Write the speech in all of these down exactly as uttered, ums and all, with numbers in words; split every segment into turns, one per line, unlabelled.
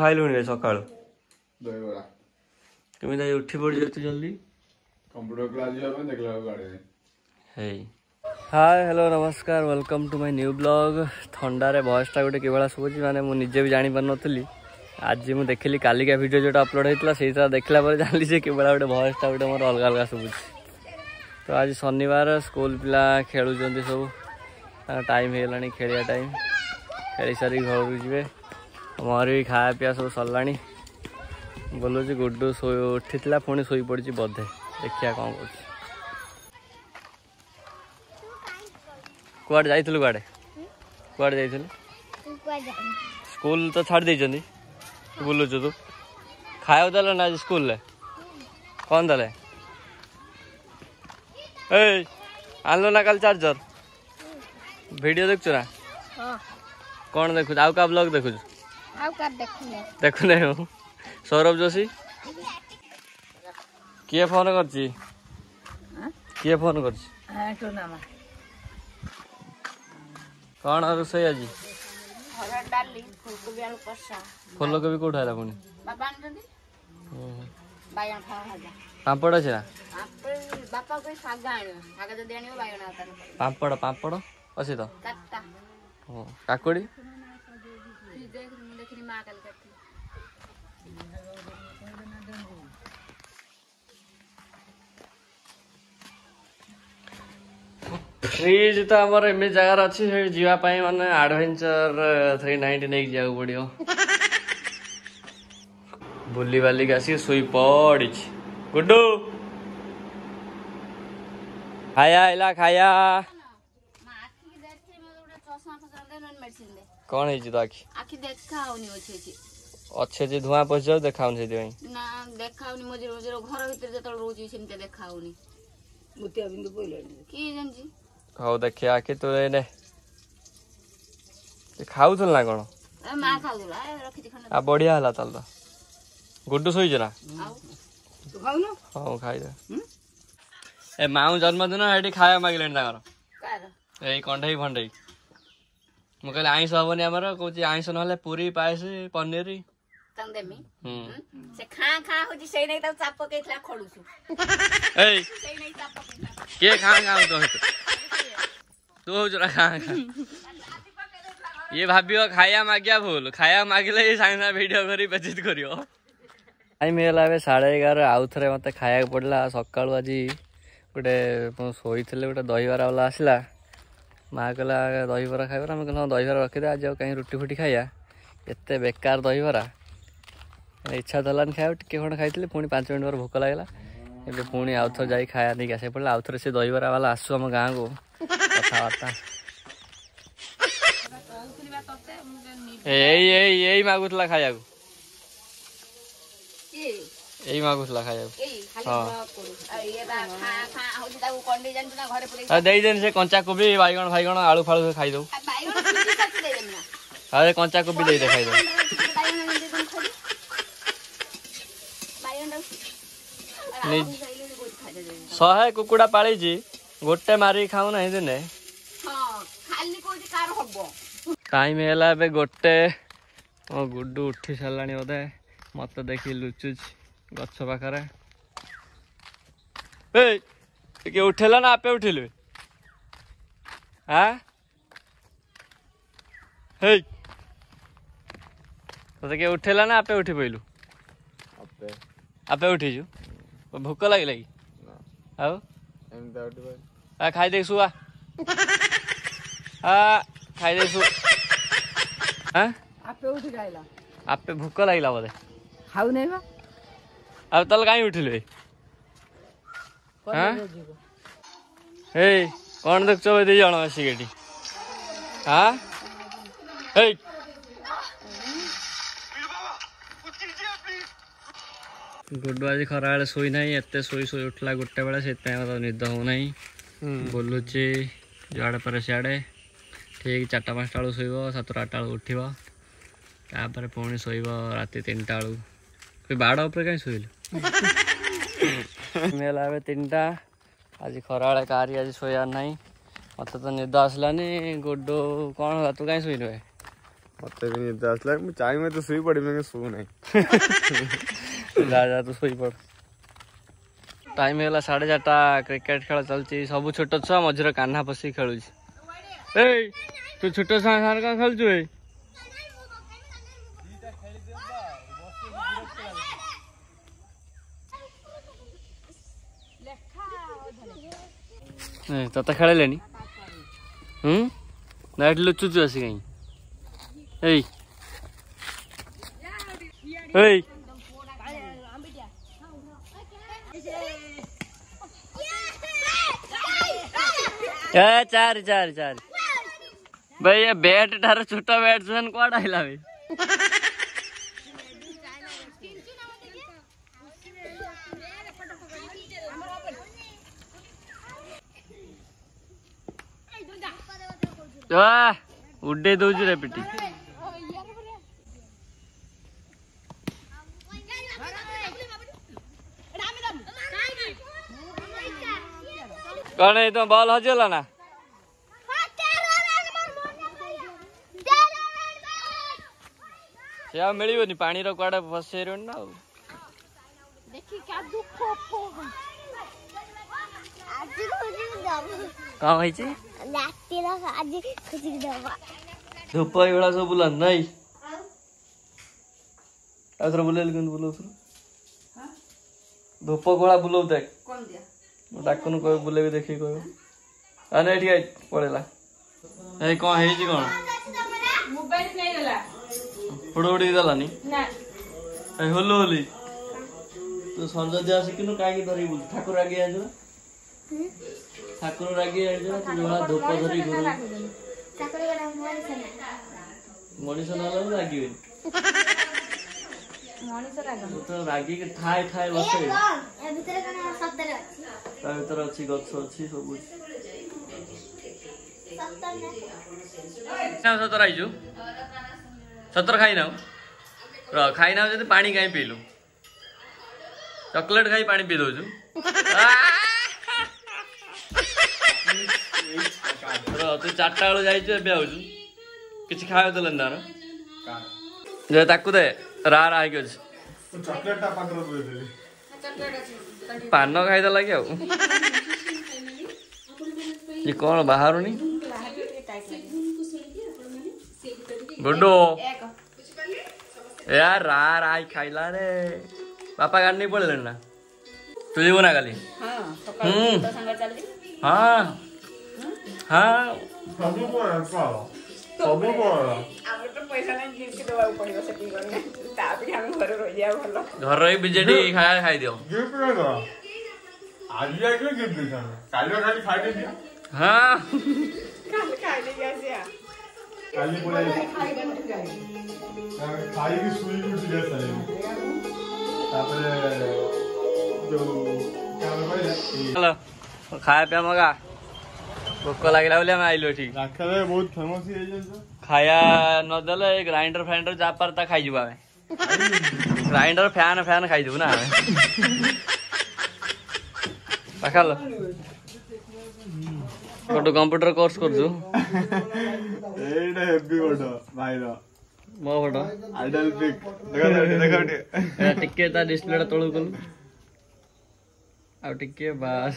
खाइलुनी सकाळु
दहीबड़ा
केमी दाई उठी पड़ जते जल्दी
कंप्यूटर क्लास जाबे देखला गाड़ी
हे हाय हेलो नमस्कार welcome to my new blog थंडारे वॉइसटा गोटे किभला सुबुची माने मु निजे भी जानि पर नथली आज मु देखली काली का वीडियो जोटा अपलोड हेतला सेटा देखला पर जानली जे किभला गोटे वॉइसटा गोटे मोर अलग अलग सुबुची तो आज शनिवार स्कूल पिला खेलु जंदी सब टाइम हेलानी खेलिया टाइम खेली सारी घर जीवे मोर भी खाया पिया सब सरलानी बोलू गुड्डू शो उठी पुणी शोई पड़ी बोधे देखिया कौन कर कुआडे जाइलु कुआडे कुआडे जाइलु स्कूल तो छाड़ देइछन्ती बुलुचु तू खाया देल ना स्कूल ले कौन देले ए आनलो ना कल चार्जर वीडियो देखु ना कौन देखु आउ का ब्लॉग देखु
आउ का देखुने
देखुने हो सौरभ जोशी किए फोन करची किए फोन करची कौन रोषे आज फूलकोबी कौट है पुणी पापड़ अच्छे ना पापड़ पापड़ अच्छे तो काकुड़ी फ्रिज तो आमर एम जगार अच्छी जावाई माने एडवेंचर थ्री नाइंटी नहीं जा पड़ो बुली बालिक आसी शुई पड़ी गुड्डू खाया आइला खाया कौन है तो आखि
आखि देखाउनी अछि
अच्छे जे धुआं पस जाऊ देखाउनी से
ना देखाउनी मजे मजे घर भीतर जतल रोजी सेमते देखाउनी मुतिया बिंदु पइलनी की जानजी
हौ देखिया आखि तो ने खाऊ ना कौन
ए मा खाउला रखि दि खन
आ बढ़िया हला ताल तो गुड्डू सोई जरा
आउ तू खाउ न
हां खाई दे ए माऊ जन्मदिन हेडी खाया मागिलेन ताकर
कार
ए कंढई फंडई मु कहले आइंस हबनी हमर कहूची आइंस नहले पूरी पायस पनीर
तन देमी
हम
से खा खा होजी सेई नै त चाप केथला खडुसु
ए
सेई नै चाप
के खा खा तो तू जरा खा खा ये भाबियो खाया मागिया भूल खाया मागिले साइना वीडियो करी बेचित करियो टाइम हेला बे साढ़े एगारह आउ थरे मते खाया पड़ला सकाळु आज गोटे सोई थिले गोटे दहीबरा वाला आसला माँ कहला दहीबरा खाइबा आम कहल दहीबरा रखीदे आज कहीं रुटी फुटी खाइया एत बेकार दहीबरा इच्छा दलानी खाया टे खंड खाई पुणी पांच मिनट पर भोक लगला ए पुणी आउ थे जा खाया नहीं आसे पड़ा आउ थे से दहीबरा वाला आसु आम गाँ को कथबार्ता यही मागुला खाया यही मागुला खाया दे देन से कंचा कोबी बैगण फाइगण आलू फालू खाई दो अरे कंचा कोबी दे दे खाई दो शहे कुकुड़ा पाली गोटे मारिक खाऊ ना दिने टाइम है गोटे मो गुड्डू उठी सारा बोधे मत देखी लुचुच गछ पाखरे ए उठेला ना आपे उठिलु हाँ हे तो के उठेला ना आपे उठी पइलु आपे आपे उठीजु भूक लगी लगी आउ आ खाई दे सुआ आ खाई दे सु हां
आपे उठी गाइला
आपे भूक लागिला बोले
खाऊ नै बा
अब तल काई उठिले हां हे कौन देख चो दे जण आसी गेटी हां हे गुड्डू आज खरा बेले शोई ना एत शोई शोई उठला गोटे बेले से निद हो ना बोलुचे जुआड़े पर सियाड़े ठीक चार्टा पाँचटा बेलू शोब सातटा आठटा बेलू उठब तापर पुणी शोब राति तीन टा बेलू बाड़ उपर कहीं शोलु मेला तीन टा आज खरा बेले कारी आज शोयार ना मत तो निद आसलानी गुड्डू कौन होला तू कहीं शोन
मत भी निद आसला चाहे मैं तो सोई पड़ी मैं शो नहीं
जा जा तू सोई पड़ टाइम है साढ़े चार्टा क्रिकेट खेल चलती सब छोट छुआ मझे कान्हा पशि खेलु तू छोट छुआ सारे क्या खेलु तत खेल हम्म ना लुचुचु आस कहीं चार चार चार भाई ये बैट ठार छोट बैट्समैन कौन आइला भाई उड़े दौर रे पिटी कौन है तो बॉल हजला ना से मिलनी पानी रुआड़े फसे ना कौन धूप एगुड़ा सब बुला नहीं आसर बुले बुलाऊ धूप गोला बुलाऊ डाकुन कह बुले देखिए कह नहीं ठीक पड़ेगा कौन है कौन फोड़ उड़ी गलानी होलो होली तो संज दिया शिखिनु कहीं धरी बुल ठाकुर आगे आज ठाकुर आगे आज तू धूप धरी मनीष ना लगे तो रागी के ठाए ठाए बसे भर अच्छी गछ अच्छी सब सतर आईजु सतर खाई ना र खाई ना जब पानी कहीं पीलु चॉकलेट खाई पानी पी दौचु तू चार्टा बेलू जाइए आउचु किसी खाए देल तार दे रा रा है पान खाईदेला कि ये कौन बाहर नहीं गुड्डू यार रा रा खाइला रे बापा गाड़ी नहीं पड़े ना तू जीव ना खाली हाँ हाँ घर रही बिजेडी खाया खाई दियो हाँ खाया पिया मगा भोक लगे बोले आइलु ठीक
बहुत फेमस
खाया नदेले ग्राइंडर फ्राइंडर जा पारता खाई ग्राइंडर फैन फैन खाई ना पाखाल गोटे कंप्यूटर कोर्स कर मो फोटो टिके डिस्प्ले तलू कलु आके बास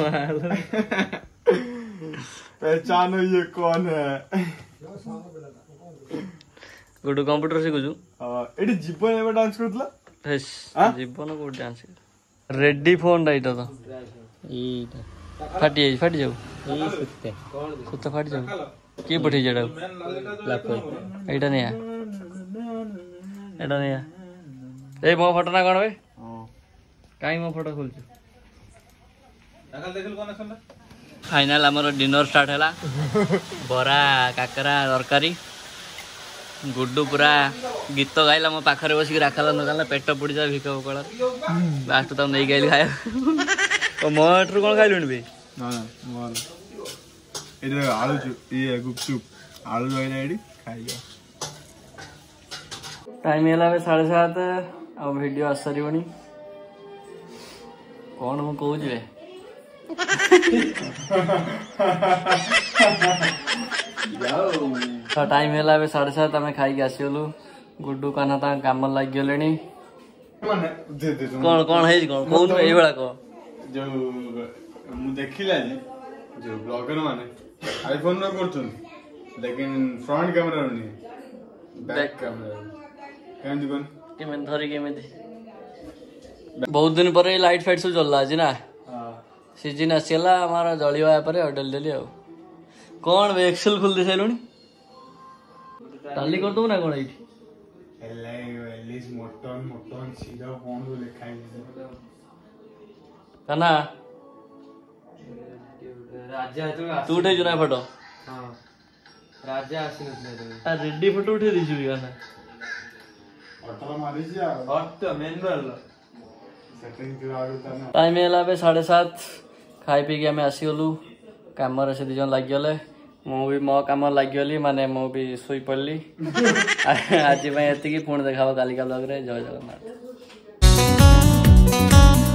पहचानो ये कौन है
गोटे कंप्यूटर शिखुचु
एटी जीवन एबे डांस करतला
हेस जीवन को डांस रेडी फोन राइट तो एटा फाटी फाटी जाऊ ए सुत्ते सुत्ते फाटी जाऊ के पठे जडा लाको एटा नहीं आ एटा नहीं आ ए मो फोटो ना कोन बे हां काई मो फोटो खोलछु देखल देखल कोन असला फाइनल आमर डिनर स्टार्ट है बरा काकरा तरकारी गुड्डू पूरा गीत गाइला मो पाखरे बसिक राखाला नगाला पेट पुड़ी जा भिक कला लास्ट तो नहीं गाइल खाया तो मोटर कौन खाइलुनी बे
ना ना मोर इधर आलू चुप ये गुपचुप आलू गाइला एडी खाइयो
टाइम हैला बे साढ़े सात आ वीडियो आसरिबनी कौन मु कहू जे
जाओ
टाइम है साढ़े सात आम खाई आसगलु गुड्डू कान्हा काम लग गले
ମାନେ ଦେ ଦେ
कौन कौन है कौन कौन ये वाला कौन
जो ମୁଁ ଦେଖିଲି ଆଜି जो ब्लॉगर माने आईफोन ର କରୁଛନ୍ତି लेकिन फ्रंट कैमरा ର नहीं बैक कैमरा केमति कोन
केमति धरी केमति बहुत दिन पर लाइट फाइट सब चलला आज ना
हां
सीजन आसीला हमारा जळिवा पर होटल देली आ कौन एक्सेल खोल दे सैलुनी टाली कर दो ना कोन एठी
एलै एलिस मोटन मोटन सीधा फोन रो लिखाई
कना
राजा तो
तू उठे जुना फोटो
हां राजा आसी नथले
आ रेडी फोटो उठे दिछु गाना
ऑटो मारी जा
हट मैनुअल
सेटिंग करा ता ना
टाइम है बे साढ़े सात खाई पी के आम आसीगलु कम से दी जन लगिगले मु भी मो कम लगिगली माने मु भी सोई पड़ली आज एति पुणी देखा कालिका ब्लॉग रे जय जगन्नाथ।